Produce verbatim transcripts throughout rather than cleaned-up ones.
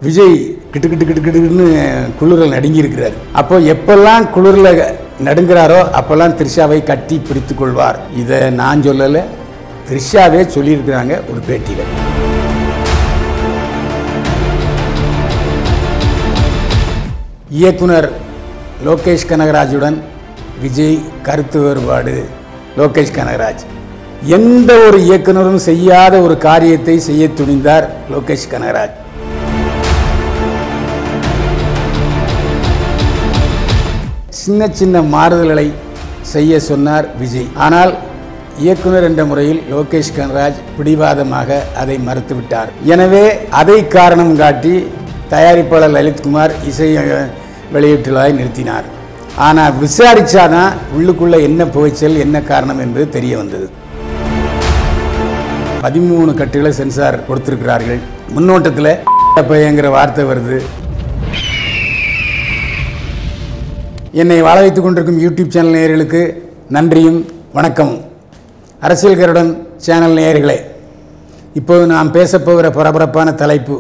விஜய் கிட்டு கிட்டு கிட்டு கிட்டுன்னு குளிரில் நடுங்கி இருக்கிறார். அப்போ எப்பெல்லாம் குளிரில் நடுங்கிறாரோ அப்பெல்லாம் த்ரிஷாவை கட்டி பிடித்து கொள்வார். இதை நான் சொல்லலை, த்ரிஷாவே சொல்லியிருக்கிறாங்க ஒரு பேட்டியில். இயக்குனர் லோகேஷ் கனகராஜுடன் விஜய் கருத்து வேறுபாடு. லோகேஷ் கனகராஜ் எந்த ஒரு இயக்குனரும் செய்யாத ஒரு காரியத்தை செய்ய துணிந்தார் லோகேஷ் கனகராஜ். சின்ன சின்ன மாறுதல்களை செய்ய சொன்னார் விஜய். ஆனால் இயக்குனர் என்ற முறையில் லோகேஷ் கனகராஜ் பிடிவாதமாக அதை மறுத்துவிட்டார். எனவே அதை காரணம் காட்டி தயாரிப்பாளர் லலித்குமார் இசை வெளியீட்டுலாய் நிறுத்தினார். ஆனால் விசாரிச்சாதான் உள்ளுக்குள்ள என்ன புகைச்சல், என்ன காரணம் என்பது தெரிய வந்தது. பதிமூணு கட்டுகளை சென்சார் கொடுத்திருக்கிறார்கள். முன்னோட்டத்தில் பையங்கிற வார்த்தை வருது. என்னை வாழ வைத்துக் கொண்டிருக்கும் யூடியூப் சேனல் நேயர்களுக்கு நன்றியும் வணக்கமும். அரசியல் கருடன் சேனல் நேயர்களே, இப்போது நாம் பேசப்போகிற பரபரப்பான தலைப்பு,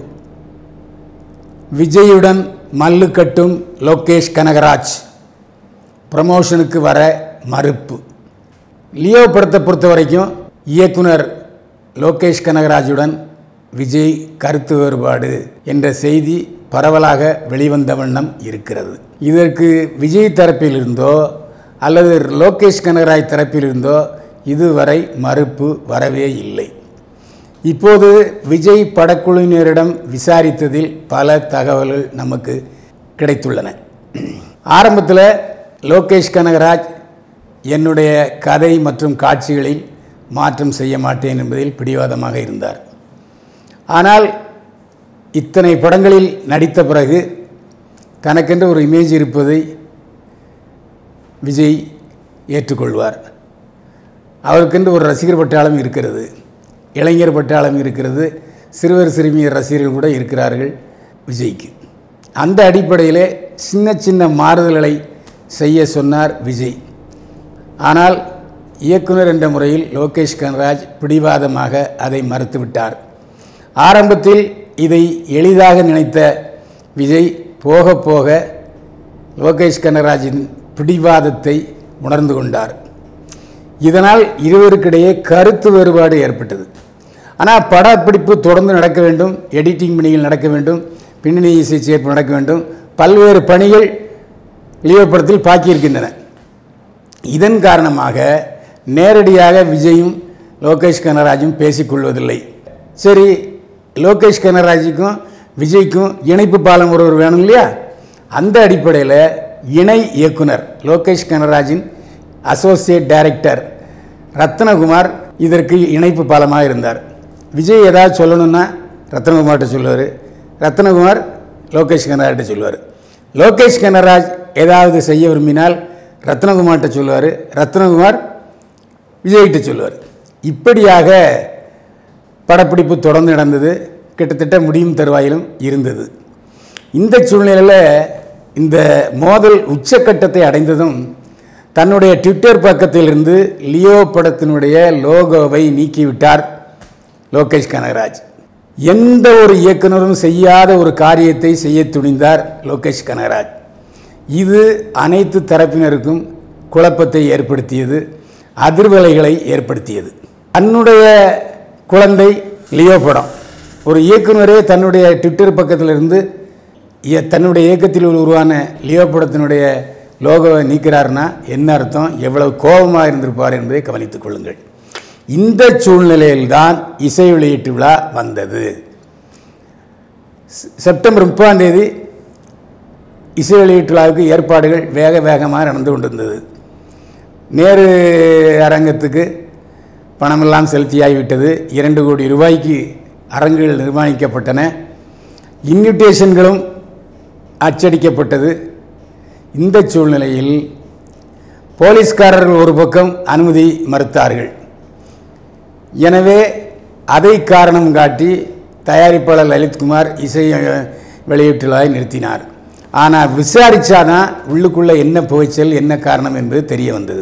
விஜயுடன் மல்லு கட்டும் லோகேஷ் கனகராஜ் ப்ரமோஷனுக்கு வர மறுப்பு. லியோ படத்தை பொறுத்த வரைக்கும் இயக்குனர் லோகேஷ் கனகராஜுடன் விஜய் கருத்து வேறுபாடு என்ற செய்தி பரவலாக வெளிவந்த வண்ணம் இருக்கிறது. இதற்கு விஜய் தரப்பிலிருந்தோ அல்லது லோகேஷ் கனகராஜ் தரப்பிலிருந்தோ இதுவரை மறுப்பு வரவே இல்லை. இப்போது விஜய் படக்குழுவினரிடம் விசாரித்ததில் பல தகவல்கள் நமக்கு கிடைத்துள்ளன. ஆரம்பத்தில் லோகேஷ் கனகராஜ் என்னுடைய கதை மற்றும் காட்சிகளில் மாற்றம் செய்ய மாட்டேன் என்பதில் பிடிவாதமாக இருந்தார். ஆனால் இத்தனை படங்களில் நடித்த பிறகு தனக்கென்று ஒரு இமேஜ் இருப்பதை விஜய் ஏற்றுக்கொள்வார். அவருக்கென்று ஒரு ரசிகர் பட்டாளம் இருக்கிறது, இளைஞர் பட்டாளம் இருக்கிறது, சிறுவர் சிறுமியர் ரசிகர்கள் கூட இருக்கிறார்கள் விஜய்க்கு. அந்த அடிப்படையிலே சின்ன சின்ன மாறுதல்களை செய்ய சொன்னார் விஜய். ஆனால் இயக்குனர் என்ற முறையில் லோகேஷ் கனகராஜ் பிடிவாதமாக அதை மறுத்துவிட்டார். ஆரம்பத்தில் இதை எளிதாக நினைத்த விஜய் போக போக லோகேஷ் கனகராஜின் பிடிவாதத்தை உணர்ந்து கொண்டார். இதனால் இருவருக்கிடையே கருத்து வேறுபாடு ஏற்பட்டது. ஆனால் படப்பிடிப்பு தொடர்ந்து நடக்க வேண்டும், எடிட்டிங் பணிகள் நடக்க வேண்டும், பின்னணி இசை சேர்ப்பு நடக்க வேண்டும், பல்வேறு பணிகள் லியோ படத்தில் பாக்கியிருக்கின்றன. இதன் காரணமாக நேரடியாக விஜயும் லோகேஷ் கனகராஜும் பேசிக்கொள்வதில்லை. சரி, லோகேஷ் கனகராஜுக்கும் விஜய்க்கும் இணைப்பு பாலம் ஒருவர் வேணும் இல்லையா? அந்த அடிப்படையில் இணை இயக்குனர் லோகேஷ் கனகராஜின் அசோசியேட் டைரக்டர் ரத்னகுமார் இதற்கு இணைப்பு பாலமாக இருந்தார். விஜய் ஏதாவது சொல்லணும்னா ரத்னகுமார்கிட்ட சொல்லுவார், ரத்னகுமார் லோகேஷ் கனகராஜ்கிட்ட சொல்லுவார். லோகேஷ் கனகராஜ் ஏதாவது செய்ய விரும்பினால் ரத்னகுமார்கிட்ட சொல்லுவார், ரத்னகுமார் விஜய்கிட்ட சொல்லுவார். இப்படியாக படப்பிடிப்பு தொடர்ந்து நடந்தது, கிட்டத்தட்ட முடியும் தருவாயிலும் இருந்தது. இந்த சூழ்நிலையில் இந்த மோதல் உச்சக்கட்டத்தை அடைந்ததும் தன்னுடைய ட்விட்டர் பக்கத்திலிருந்து லியோ படத்தினுடைய லோகோவை நீக்கிவிட்டார் லோகேஷ் கனகராஜ். எந்த ஒரு இயக்குனரும் செய்யாத ஒரு காரியத்தை செய்ய துணிந்தார் லோகேஷ் கனகராஜ். இது அனைத்து தரப்பினருக்கும் குழப்பத்தை ஏற்படுத்தியது, அதிர்வலைகளை ஏற்படுத்தியது. தன்னுடைய குழந்தை லியோ படம், ஒரு இயக்குனரே தன்னுடைய ட்விட்டர் பக்கத்திலிருந்து தன்னுடைய இயக்கத்தில் உருவான லியோ படத்தினுடைய லோகோவை நீக்கிறார்னா என்ன அர்த்தம், எவ்வளவு கோபமாக இருந்திருப்பார் என்பதை கவனித்துக் கொள்ளுங்கள். இந்த சூழ்நிலையில்தான் இசை வெளியீட்டு விழா வந்தது. செப்டம்பர் முப்பதாம் தேதி இசை வெளியீட்டு விழாவுக்கு ஏற்பாடுகள் வேக வேகமாக நடந்து கொண்டிருந்தது. நேரு அரங்கத்துக்கு பணமெல்லாம் செலுத்தியாகிவிட்டது. இரண்டு கோடி ரூபாய்க்கு அரங்குகள் நிர்மாணிக்கப்பட்டன, இன்விடேஷன்களும் அச்சடிக்கப்பட்டது. இந்த சூழ்நிலையில் போலீஸ்காரர்கள் ஒரு பக்கம் அனுமதி மறுத்தார்கள். எனவே அதை காரணம் காட்டி தயாரிப்பாளர் லலித்குமார் இசை வெளியீட்டுலாய் நிறுத்தினார். ஆனால் விசாரித்தாதான் உள்ளுக்குள்ள என்ன புகைச்சல், என்ன காரணம் என்பது தெரிய வந்தது.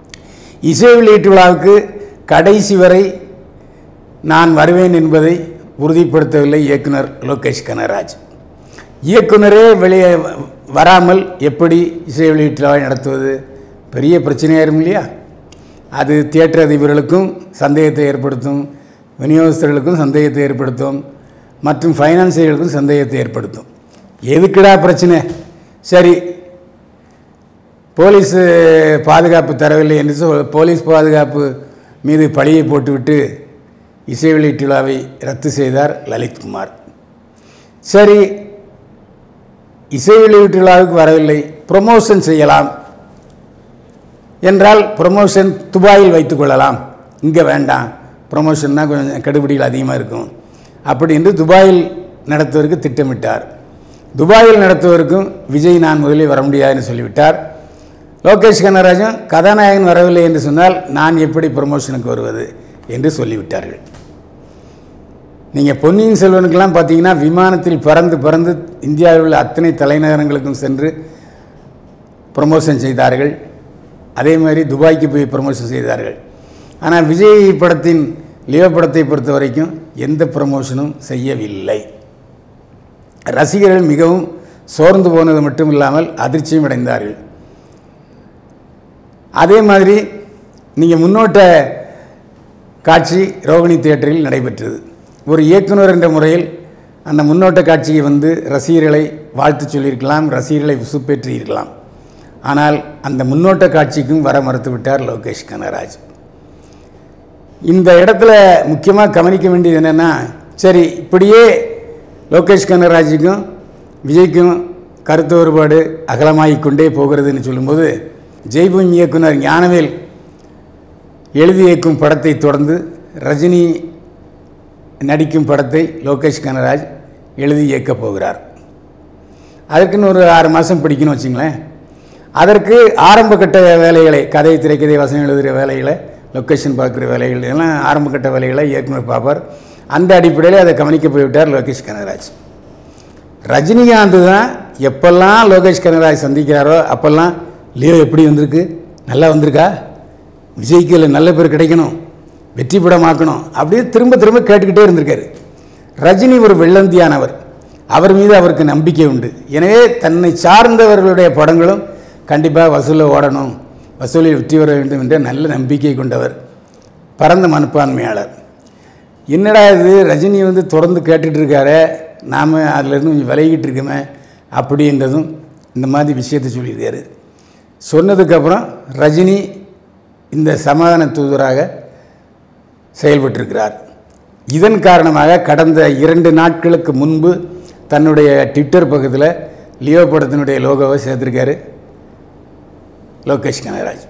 இசை வெளியீட்டு விழாவுக்கு கடைசி வரை நான் வருவேன் என்பதை உறுதிப்படுத்தவில்லை இயக்குனர் லோகேஷ் கனகராஜ். இயக்குனரே வெளியே வராமல் எப்படி இசை வெளியீட்டு விழாவை நடத்துவது? பெரிய பிரச்சனையாயிரும் இல்லையா? அது தியேட்டர் அதிபர்களுக்கும் சந்தேகத்தை ஏற்படுத்தும், விநியோகஸ்தர்களுக்கும் சந்தேகத்தை ஏற்படுத்தும், மற்றும் ஃபைனான்சியர்களுக்கும் சந்தேகத்தை ஏற்படுத்தும். எதுக்குடா பிரச்சனை? சரி, போலீஸ் பாதுகாப்பு தரவில்லை என்று சொல் போலீஸ் பாதுகாப்பு மீது பழியை போட்டுவிட்டு இசை வெளியீட்டு விழாவை ரத்து செய்தார் லலித்குமார். சரி, இசை வெளியீட்டு விழாவுக்கு வரவில்லை, ப்ரொமோஷன் செய்யலாம் என்றால் ப்ரொமோஷன் துபாயில் வைத்து கொள்ளலாம், இங்கே வேண்டாம், ப்ரொமோஷன்னா கொஞ்சம் கெடுபிடிகள் அதிகமாக இருக்கும் அப்படி என்று துபாயில் நடத்துவதற்கு திட்டமிட்டார். துபாயில் நடத்துவதற்கும் விஜய் நான் முதலில் வர முடியாதுன்னு சொல்லிவிட்டார். லோகேஷ் கனகராஜும் கதாநாயகன் வரவில்லை என்று சொன்னால் நான் எப்படி ப்ரொமோஷனுக்கு வருவது என்று சொல்லிவிட்டார்கள். நீங்கள் பொன்னியின் செல்வனுக்கெல்லாம் பார்த்தீங்கன்னா விமானத்தில் பறந்து பறந்து இந்தியாவில் உள்ள அத்தனை தலைநகரங்களுக்கும் சென்று ப்ரொமோஷன் செய்தார்கள். அதே மாதிரி துபாய்க்கு போய் ப்ரொமோஷன் செய்தார்கள். ஆனால் விஜய் படத்தின் லியோ படத்தை பொறுத்த வரைக்கும் எந்த ப்ரமோஷனும் செய்யவில்லை. ரசிகர்கள் மிகவும் சோர்ந்து போனது மட்டும் இல்லாமல் அதிர்ச்சியும் அடைந்தார்கள். அதே மாதிரி நீங்கள் முன்னோட்ட காட்சி ரோகிணி தியேட்டரில் நடைபெற்றது. ஒரு இயக்குனர் என்ற முறையில் அந்த முன்னோட்ட காட்சியை வந்து ரசிகர்களை வாழ்த்து சொல்லியிருக்கலாம், ரசிகர்களை உசுப்பேற்றியிருக்கலாம். ஆனால் அந்த முன்னோட்ட காட்சிக்கும் வர மறுத்துவிட்டார் லோகேஷ் கனகராஜ். இந்த இடத்துல முக்கியமாக கவனிக்க வேண்டியது என்னென்னா, சரி இப்படியே லோகேஷ் கனகராஜுக்கும் விஜய்க்கும் கருத்து வேறுபாடு அகலமாகிக் கொண்டே போகிறதுன்னு சொல்லும்போது, ஜெய்பூமி இயக்குனர் ஞானவேல் எழுதி இயக்கும் படத்தை தொடர்ந்து ரஜினி நடிக்கும் படத்தை லோகேஷ் கனகராஜ் எழுதி இயக்கப் போகிறார். அதற்குன்னு ஒரு ஆறு மாதம் பிடிக்கணும் வச்சுங்களேன். அதற்கு ஆரம்ப கட்ட வேலைகளை, கதை திரைக்கதை வசனம் எழுதுகிற வேலைகளை, லொக்கேஷன் பார்க்குற வேலைகள் எல்லாம் ஆரம்ப கட்ட வேலைகளை இயக்குனர் பார்ப்பார். அந்த அடிப்படையில் அதை கவனிக்க போய்விட்டார் லோகேஷ் கனகராஜ். ரஜினிகாந்த் தான் எப்பெல்லாம் லோகேஷ் கனகராஜ் சந்திக்கிறாரோ அப்போல்லாம் லியோ எப்படி வந்திருக்கு, நல்லா வந்திருக்கா, விஜய்க்கு இல்லை நல்ல பேர் கிடைக்கணும், வெற்றி படமாக்கணும் அப்படியே திரும்ப திரும்ப கேட்டுக்கிட்டே இருந்திருக்காரு. ரஜினி ஒரு வெள்ளந்தியானவர், அவர் மீது அவருக்கு நம்பிக்கை உண்டு. எனவே தன்னை சார்ந்தவர்களுடைய படங்களும் கண்டிப்பாக வசூலில் ஓடணும், வசூலில் வெற்றி வர வேண்டும் என்ற நல்ல நம்பிக்கை கொண்டவர், பரந்த மனப்பான்மையாளர். என்னடா இது ரஜினி வந்து தொடர்ந்து கேட்டுட்டு இருக்காரு, நாம் அதிலிருந்து கொஞ்சம் விலகிட்டு இருக்கோமே அப்படின்றதும் இந்த மாதிரி விஷயத்தை சொல்லியிருக்காரு. சொன்னதுக்கப்புறம் ரஜினி இந்த சமாதான தூதராக செயல்பட்டிருக்கிறார். இதன் காரணமாக கடந்த இரண்டு நாட்களுக்கு முன்பு தன்னுடைய ட்விட்டர் பக்கத்தில் லியோ படத்தினுடைய லோகோவை சேர்த்துருக்காரு லோகேஷ் கனகராஜ்.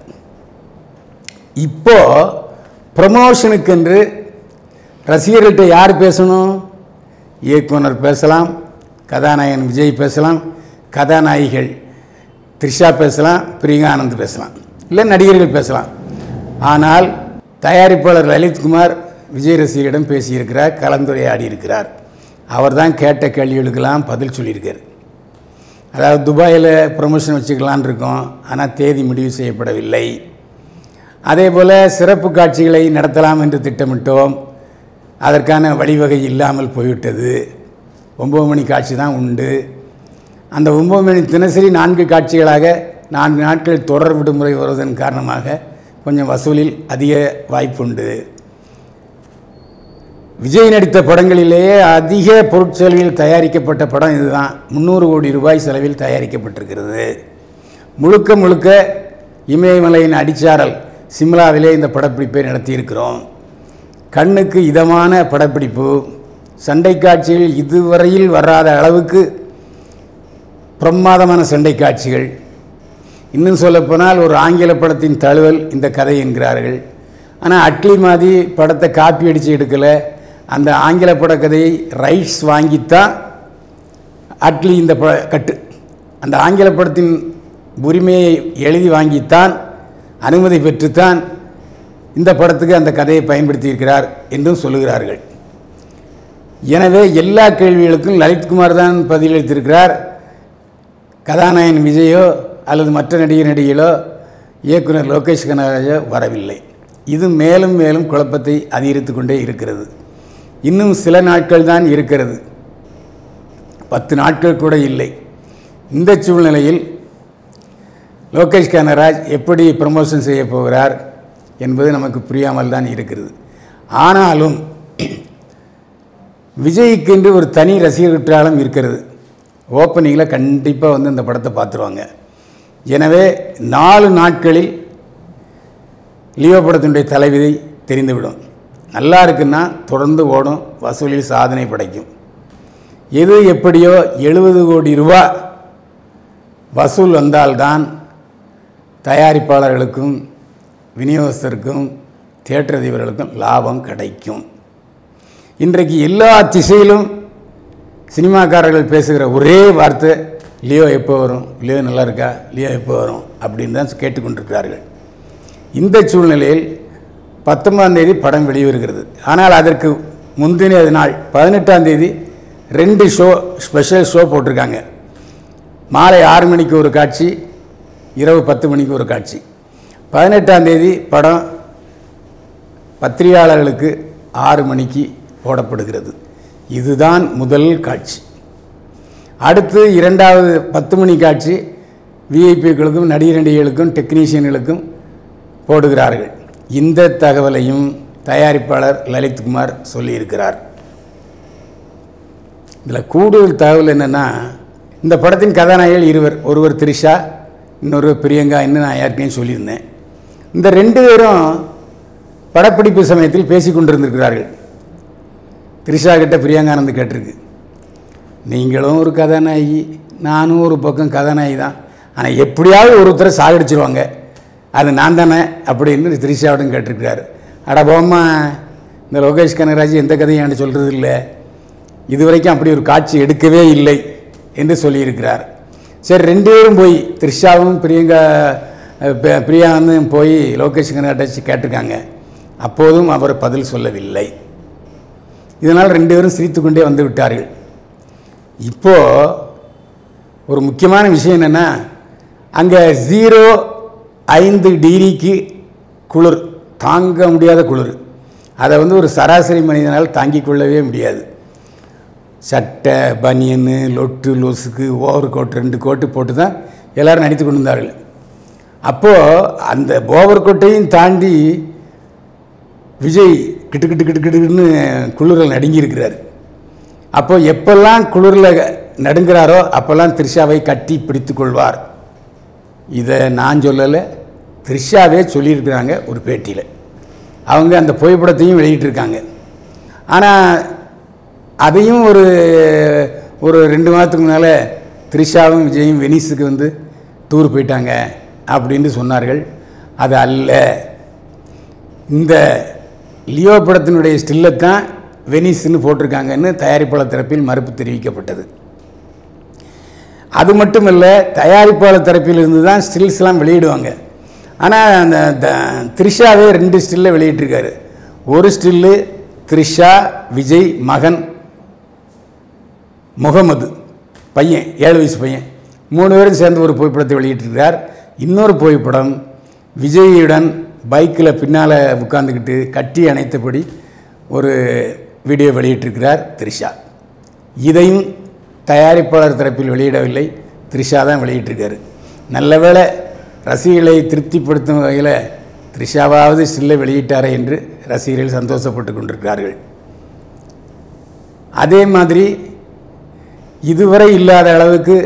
இப்போது ப்ரமோஷனுக்கென்று ரசிகர்கள்ட்ட யார் பேசணும்? இயக்குனர் பேசலாம், கதாநாயகன் விஜய் பேசலாம், கதாநாயகிகள் த்ரிஷா பேசலாம், பிரியங்கா ஆனந்த் பேசலாம், இல்லை நடிகர்கள் பேசலாம். ஆனால் தயாரிப்பாளர் லலித்குமார் விஜய் ரசிகரிடம் பேசியிருக்கிறார், கலந்துரையாடி இருக்கிறார். அவர் தான் கேட்ட கேள்விகளுக்கெல்லாம் பதில் சொல்லியிருக்கார். அதாவது துபாயில் ப்ரொமோஷன் வச்சுக்கலான் இருக்கோம், ஆனால் தேதி முடிவு செய்யப்படவில்லை. அதே போல் சிறப்பு காட்சிகளை நடத்தலாம் என்று திட்டமிட்டோம், அதற்கான வழிவகை இல்லாமல் போய்விட்டது. ஒம்பது மணி காட்சி தான் உண்டு. அந்த ஒம்பது மணி தினசரி நான்கு காட்சிகளாக நான்கு நாட்கள் தொடர் விடுமுறை வருவதன் காரணமாக கொஞ்சம் வசூலில் அதிக வாய்ப்புண்டு. விஜய் நடித்த படங்களிலேயே அதிக பொருட்செலவில் தயாரிக்கப்பட்ட படம் இதுதான். முந்நூறு கோடி ரூபாய் செலவில் தயாரிக்கப்பட்டிருக்கிறது. முழுக்க முழுக்க இமயமலையின் அடிச்சாரல் சிம்லாவிலே இந்த படப்பிடிப்பை நடத்தியிருக்கிறோம். கண்ணுக்கு இதமான படப்பிடிப்பு, சண்டை காட்சிகள் இதுவரையில் வராத அளவுக்கு பிரமாதமான சண்டை காட்சிகள். இன்னும் சொல்லப்போனால் ஒரு ஆங்கில படத்தின் தழுவல் இந்த கதை என்கிறார்கள். ஆனால் அட்லி மாதிரி படத்தை காப்பி அடித்து எடுக்கலை, அந்த ஆங்கில பட கதையை ரைட்ஸ் வாங்கித்தான் அட்லி இந்த ப கட்டு அந்த ஆங்கில படத்தின் உரிமையை எழுதி வாங்கித்தான் அனுமதி பெற்றுத்தான் இந்த படத்துக்கு அந்த கதையை பயன்படுத்தியிருக்கிறார் என்றும் சொல்லுகிறார்கள். எனவே எல்லா கேள்விகளுக்கும் லலித்குமார் தான் பதிலளித்திருக்கிறார். கதாநாயகன் விஜயோ அல்லது மற்ற நடிகர் நடிகைகளோ இயக்குனர் லோகேஷ் கனகராஜோ வரவில்லை. இது மேலும் மேலும் குழப்பத்தை அதிகரித்து கொண்டே இருக்கிறது. இன்னும் சில நாட்கள் தான் இருக்கிறது, பத்து நாட்கள் கூட இல்லை. இந்த சூழ்நிலையில் லோகேஷ் கனகராஜ் எப்படி ப்ரமோஷன் செய்ய போகிறார் என்பது நமக்கு புரியாமல் தான் இருக்கிறது. ஆனாலும் விஜய்க்கு என்று ஒரு தனி ரசிகர் குற்றாலம் இருக்கிறது. ஓப்பனிங்கில் கண்டிப்பாக வந்து இந்த படத்தை பார்த்துருவாங்க. எனவே நாலு நாட்களில் லியோ படத்தினுடைய தலைவிதி தெரிந்துவிடும். நல்லா இருக்குன்னா தொடர்ந்து ஓடும், வசூலில் சாதனை படைக்கும். எது எப்படியோ எழுபது கோடி ரூபா வசூல் வந்தால்தான் தயாரிப்பாளர்களுக்கும் விநியோகஸ்தருக்கும் தியேட்டர் அதிபர்களுக்கும் லாபம் கிடைக்கும். இன்றைக்கு எல்லா திசையிலும் சினிமாக்காரர்கள் பேசுகிற ஒரே வார்த்தை லியோ எப்போ வரும், லியோ நல்லா இருக்கா, லியோ எப்போ வரும் அப்படின்னு தான் கேட்டுக்கொண்டிருக்கிறார்கள். இந்த சூழ்நிலையில் பத்தொன்பதாம் தேதி படம் வெளிவருகிறது. ஆனால் அதற்கு முந்தின நாள் பதினெட்டாம் தேதி ரெண்டு ஷோ ஸ்பெஷல் ஷோ போட்டிருக்காங்க. மாலை ஆறு மணிக்கு ஒரு காட்சி, இரவு பத்து மணிக்கு ஒரு காட்சி. பதினெட்டாம் தேதி படம் பத்திரிகையாளர்களுக்கு ஆறு மணிக்கு போடப்படுகிறது. இதுதான் முதல் காட்சி. அடுத்து இரண்டாவது பத்து மணி காட்சி விஐபிக்களுக்கும் நடிகர் நடிகைகளுக்கும் டெக்னீஷியன்களுக்கும் போடுகிறார்கள். இந்த தகவலையும் தயாரிப்பாளர் லலித்குமார் சொல்லியிருக்கிறார். இதில் கூடுதல் தகவல் என்னென்னா, இந்த படத்தின் கதாநாயகிகள் இருவர், ஒருவர் த்ரிஷா, இன்னொரு பிரியங்கா. இன்னும் நான் யாருக்கையும் சொல்லியிருந்தேன். இந்த ரெண்டு பேரும் படப்பிடிப்பு சமயத்தில் பேசி கொண்டிருந்திருக்கிறார்கள். த்ரிஷா கிட்ட பிரியங்கானந்து கேட்டிருக்கு, நீங்களும் ஒரு கதாநாயகி, நானும் ஒரு பக்கம் கதாநாயகி தான், ஆனால் எப்படியாவது ஒருத்தரை சாகடிச்சிருவாங்க, அது நான் தானே அப்படின்னு த்ரிஷாவிடம் கேட்டிருக்கிறாரு. அட போம்மா, இந்த லோகேஷ் கனகராஜ் எந்த கதையும் என்கிட்ட சொல்கிறது இல்லை, இதுவரைக்கும் அப்படி ஒரு காட்சி எடுக்கவே இல்லை என்று சொல்லியிருக்கிறார். சரி, ரெண்டு பேரும் போய் த்ரிஷாவும் பிரியங்கா பிரியாவும் போய் லோகேஷ் கனகராஜ் கேட்டிருக்காங்க. அப்போதும் அவர் பதில் சொல்லவில்லை. இதனால் ரெண்டு பேரும் சிரித்து கொண்டே வந்து விட்டார்கள். இப்போது ஒரு முக்கியமான விஷயம் என்னென்னா, அங்கே ஜீரோ ஐந்து டிகிரிக்கு குளிர், தாங்க முடியாத குளிர். அதை வந்து ஒரு சராசரி மனிதனால் தாங்கிக் கொள்ளவே முடியாது. சட்டை, பனியன்னு, லொட்டு, லொசுக்கு, ஓவர் கோட் ரெண்டு கோட்டு போட்டு தான் எல்லோரும் நடித்து கொண்டு இருந்தார்கள். அப்போது அந்த ஓவர் கோட்டையும் தாண்டி விஜய் கிட்டு கிட்டு கிட்டு கிட்டுன்னு குளிரில் நடுங்கியிருக்கிறார். அப்போ எப்பெல்லாம் குளிரில் நடுங்கிறாரோ அப்போல்லாம் த்ரிஷாவை கட்டி பிடித்து கொள்வார். இதை நான் சொல்லலை, த்ரிஷாவே சொல்லியிருக்கிறாங்க ஒரு பேட்டியில். அவங்க அந்த புகைப்படத்தையும் வெளியிட்டிருக்காங்க. ஆனால் அதையும் ஒரு ஒரு ரெண்டு மாதத்துக்கு முன்னால் த்ரிஷாவும் விஜயும் வெனிஸுக்கு வந்து டூர் போயிட்டாங்க அப்படின்னு சொன்னார்கள். அது அல்ல. இந்த லியோ படத்தினுடைய ஸ்டில்லைத்தான் வெனிஸ்ன்னு போட்டிருக்காங்கன்னு தயாரிப்பாளர் தரப்பில் மறுப்பு தெரிவிக்கப்பட்டது. அது மட்டும் இல்லை, தயாரிப்பாளர் தரப்பிலிருந்து தான் ஸ்டில்ஸ்லாம் வெளியிடுவாங்க. ஆனால் அந்த த்ரிஷாவே ரெண்டு ஸ்டில்லை வெளியிட்டிருக்காரு. ஒரு ஸ்டில்லு த்ரிஷா, விஜய் மகன் முகமது பையன், ஏழு வயசு பையன், மூணு பேரும் சேர்ந்து ஒரு புகைப்படத்தை வெளியிட்டிருக்கிறார். இன்னொரு புகைப்படம் விஜயுடன் பைக்கில் பின்னால் உட்காந்துக்கிட்டு கட்டி அணைத்தபடி ஒரு வீடியோ வெளியிட்டிருக்கிறார் த்ரிஷா. இதையும் தயாரிப்பாளர் தரப்பில் வெளியிடவில்லை, த்ரிஷா தான் வெளியிட்டிருக்காரு. நல்ல வேளை ரசிகர்களை திருப்திப்படுத்தும் வகையில் த்ரிஷாவாவது ஸ்டில்லை வெளியிட்டாரே என்று ரசிகர்கள் சந்தோஷப்பட்டு கொண்டிருக்கிறார்கள். அதே மாதிரி இதுவரை இல்லாத அளவுக்கு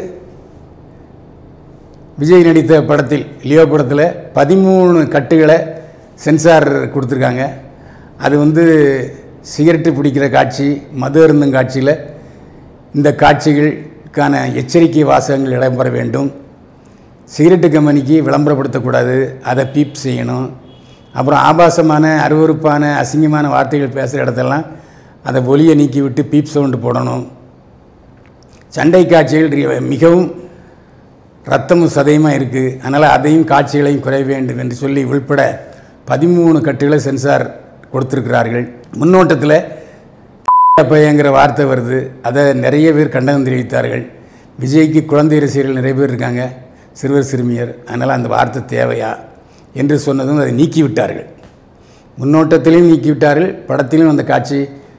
விஜய் நடித்த படத்தில், லியோ படத்தில் பதிமூணு கட்டுகளை சென்சார் கொடுத்துருக்காங்க. அது வந்து சிகரெட்டு பிடிக்கிற காட்சி, மது அருந்தும் காட்சியில் இந்த காட்சிகளுக்கான எச்சரிக்கை வாசகங்கள் இடம்பெற வேண்டும். சிகரெட்டு கம்பெனிக்கு விளம்பரப்படுத்தக்கூடாது, அதை பீப் செய்யணும். அப்புறம் ஆபாசமான, அருவருப்பான, அசிங்கமான வார்த்தைகள் பேசுகிற இடத்தெல்லாம் அதை ஒலியை நீக்கி விட்டு பீப் சவுண்டு போடணும். சண்டை காட்சிகள் மிகவும் ரத்தமும் சதையுமாக இருக்குது, அதனால் அதையும் காட்சிகளையும் குறைய வேண்டும் என்று சொல்லி உள்பட பதிமூணு கட்டுகளை சென்சார் கொடுத்துருக்கிறார்கள். முன்னோட்டத்தில் பையங்கிற வார்த்தை வருது, அதை நிறைய பேர் கண்டனம் தெரிவித்தார்கள். விஜய்க்கு குழந்தை ரசிகர்கள் நிறைய பேர் இருக்காங்க, சிறுவர் சிறுமியர், அதனால் அந்த வார்த்தை தேவையா என்று சொன்னதும் அதை நீக்கிவிட்டார்கள். முன்னோட்டத்திலையும் நீக்கிவிட்டார்கள், படத்திலும் அந்த காட்சி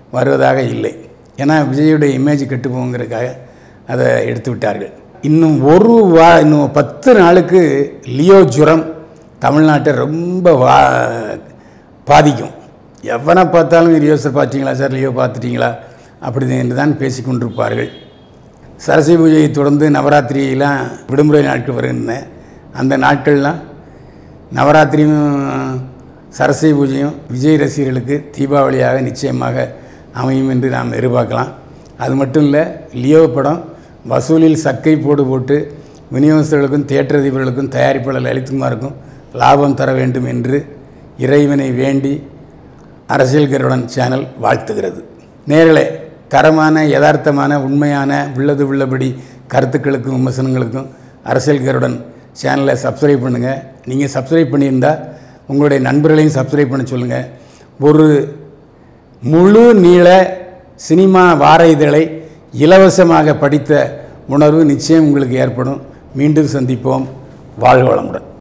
வருவதாக இல்லை. ஏன்னா விஜயுடைய இமேஜ் கெட்டு போங்கிறதுக்காக அதை எடுத்து விட்டார்கள். இன்னும் ஒரு வா இன்னும் பத்து நாளுக்கு லியோ ஜுரம் தமிழ்நாட்டை ரொம்ப வா பாதிக்கும். எவனை பார்த்தாலும் லியோ சார் பார்த்தீங்களா சார், லியோ பார்த்துட்டிங்களா அப்படி என்று தான் பேசி கொண்டிருப்பார்கள். சரஸ்வதி பூஜையை தொடர்ந்து நவராத்திரியெல்லாம் விடுமுறை நாட்கள் வருகின்றன. அந்த நாட்கள்லாம் நவராத்திரியும் சரஸ்வதி பூஜையும் விஜய் ரசிகர்களுக்கு தீபாவளியாக நிச்சயமாக அமையும் என்று நாம் எதிர்பார்க்கலாம். அது மட்டும் இல்லை, லியோ படம் வசூலில் சக்கை போடு போட்டு விநியோகஸ்தர்களுக்கும் தியேட்டர் அதிபர்களுக்கும் தயாரிப்பாளர் லலித்குமாருக்கும் லாபம் தர வேண்டும் என்று இறைவனை வேண்டி அரசியல்கருடன் சேனல் வாழ்த்துகிறது. நேர்களே, தரமான யதார்த்தமான உண்மையான உள்ளது உள்ளபடி கருத்துக்களுக்கும் விமர்சனங்களுக்கும் அரசியல்கருடன் சேனலை சப்ஸ்கிரைப் பண்ணுங்கள். நீங்கள் சப்ஸ்கிரைப் பண்ணியிருந்தால் உங்களுடைய நண்பர்களையும் சப்ஸ்கிரைப் பண்ண சொல்லுங்கள். ஒரு முழு நீள சினிமா வார இதழை இலவசமாக படித்த உணர்வு நிச்சயம் உங்களுக்கு ஏற்படும். மீண்டும் சந்திப்போம். வாழ்க வளமுடன்.